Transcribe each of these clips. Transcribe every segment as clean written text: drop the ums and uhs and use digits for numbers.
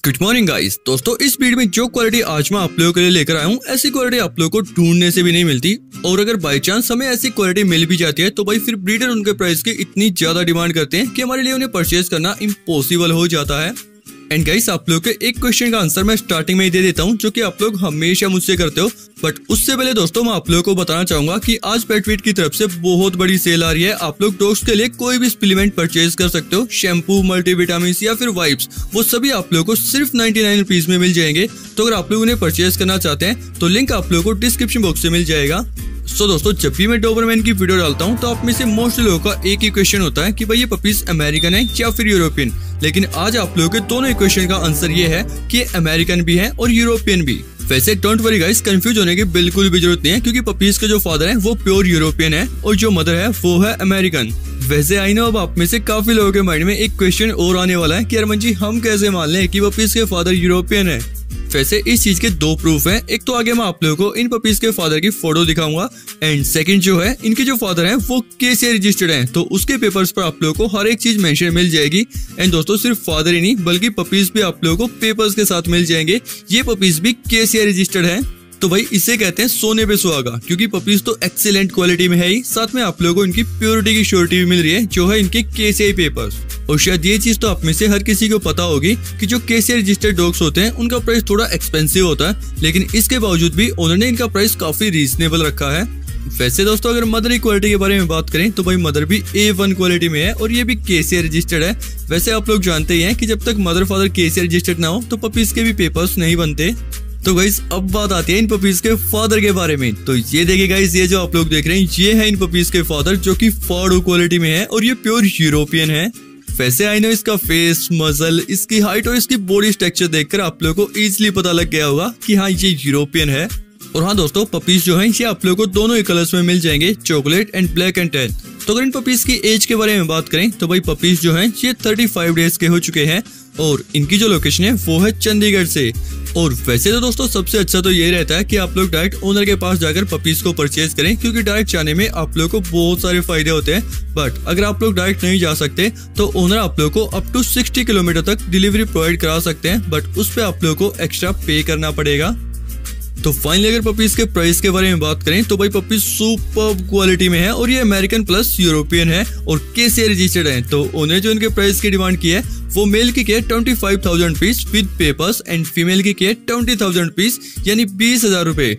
Good morning guys. दोस्तों इस video में जो क्वालिटी आज मैं आप लोगों के लिए लेकर आया हूँ, ऐसी क्वालिटी आप लोगों को ढूंढने से भी नहीं मिलती। और अगर बाय चांस हमें ऐसी क्वालिटी मिल भी जाती है तो भाई फिर ब्रीडर उनके प्राइस की इतनी ज्यादा डिमांड करते हैं कि हमारे लिए उन्हें परचेज करना इम्पॉसिबल हो जाता है। एंड गाइस आप लोग के एक क्वेश्चन का आंसर मैं स्टार्टिंग में ही दे देता हूँ, जो कि आप लोग हमेशा मुझसे करते हो। बट उससे पहले दोस्तों मैं आप लोगों को बताना चाहूंगा कि आज पेटवीट की तरफ से बहुत बड़ी सेल आ रही है। आप लोग डॉग्स के लिए कोई भी सप्लीमेंट परचेज कर सकते हो, शैम्पू, मल्टीविटामिन या फिर वाइप्स, वो सभी आप लोगों को सिर्फ 99 रुपीज में मिल जाएंगे। तो अगर आप लोग उन्हें परचेज करना चाहते हैं तो लिंक आप लोगों को डिस्क्रिप्शन बॉक्स से मिल जाएगा। सो दोस्तों जब भी मैं डोबरमैन की वीडियो डालता हूँ तो आप में से मोस्ट लोगों का एक ही क्वेश्चन होता है कि भाई ये पपीज अमेरिकन है या फिर यूरोपियन। लेकिन आज आप लोगों के दोनों क्वेश्चन का आंसर ये है कि अमेरिकन भी है और यूरोपियन भी। वैसे डोंट वरी गाइस, कंफ्यूज होने की बिल्कुल भी जरूरत नहीं है, क्योंकि पपीज के जो फादर है वो प्योर यूरोपियन है और जो मदर है वो है अमेरिकन। वैसे आई नो अब आप में से काफी लोगों के माइंड में एक क्वेश्चन और आने वाला है कि अरमान जी हम कैसे मान लें कि पपीज के फादर यूरोपियन है। वैसे इस चीज के दो प्रूफ हैं। एक तो आगे मैं आप लोगों को इन पपीज के फादर की फोटो दिखाऊंगा, एंड सेकंड जो है इनके जो फादर हैं वो केसीआई रजिस्टर्ड हैं, तो उसके पेपर्स पर आप लोगों को हर एक चीज मेंशन मिल जाएगी। एंड दोस्तों सिर्फ फादर ही नहीं बल्कि पपीज भी आप लोगों को पेपर्स के साथ मिल जाएंगे। ये पपीज भी केसीआई रजिस्टर्ड है। तो भाई इसे कहते हैं सोने पे सुहागा, क्योंकि पपीज तो एक्सीलेंट क्वालिटी में है ही, साथ में आप लोगों को इनकी प्योरिटी की श्योरिटी भी मिल रही है, जो है इनके केसीआई पेपर्स। और शायद ये चीज तो आप में से हर किसी को पता होगी कि जो केसीआई रजिस्टर्ड डॉग्स होते हैं उनका प्राइस थोड़ा एक्सपेंसिव होता है, लेकिन इसके बावजूद भी उन्होंने इनका प्राइस काफी रीजनेबल रखा है। वैसे दोस्तों अगर मदर की क्वालिटी के बारे में बात करें तो भाई मदर भी A1 क्वालिटी में है और ये भी केसीआई रजिस्टर्ड है। वैसे आप लोग जानते ही हैं कि जब तक मदर फादर केसीआई रजिस्टर्ड ना हो तो पपीज के भी पेपर्स नहीं बनते। तो गाइस अब बात आती है इन पपीज के फादर के बारे में। तो ये देखिए गाइस, ये जो आप लोग देख रहे हैं ये है इन पपीज के फादर, जो कि फॉर्डो क्वालिटी में है और ये प्योर यूरोपियन है। वैसे आई नो इसका फेस, मसल, इसकी हाइट और इसकी बॉडी स्ट्रक्चर देखकर आप लोगों को इजीली पता लग गया होगा कि हाँ ये यूरोपियन है। और हाँ दोस्तों पपीज जो है ये आप लोगों को दोनों ही कलर्स में मिल जाएंगे, chocolate and black and tan. तो अगर इन पपीज की एज के बारे में बात करें तो भाई पपीज जो हैं ये 35 डेज के हो चुके हैं और इनकी जो लोकेशन है वो है चंडीगढ़ से। और वैसे तो दोस्तों सबसे अच्छा तो ये रहता है कि आप लोग डायरेक्ट ओनर के पास जाकर पपीज को परचेज करें, क्योंकि डायरेक्ट जाने में आप लोगों को बहुत सारे फायदे होते हैं। बट अगर आप लोग डायरेक्ट नहीं जा सकते तो ओनर आप लोगों को अप टू 60 किलोमीटर तक डिलीवरी प्रोवाइड करा सकते हैं, बट उस पर आप लोगों को एक्स्ट्रा पे करना पड़ेगा। तो फाइनली अगर पपीज के प्राइस के बारे में बात करें तो भाई पपीज सुपर्ब क्वालिटी में है और ये अमेरिकन प्लस यूरोपियन है और केसीआई रजिस्टर्ड है। तो उन्हें जो इनके प्राइस की डिमांड की है वो मेल की है 25,000 rupees with papers and female की है 20,000 रुपीज यानी 20,000 रुपए।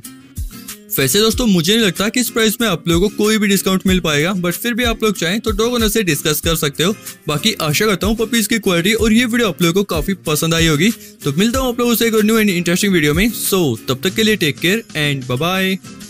वैसे दोस्तों मुझे नहीं लगता कि इस प्राइस में आप लोगों को कोई भी डिस्काउंट मिल पाएगा, बट फिर भी आप लोग चाहें तो डॉग ओनर से डिस्कस कर सकते हो। बाकी आशा करता हूँ पपीज की क्वालिटी और ये वीडियो आप लोगों को काफी पसंद आई होगी। तो मिलता हूँ आप लोगों से एक न्यू एंड इंटरेस्टिंग वीडियो में। सो तब तक के लिए take care and bye bye.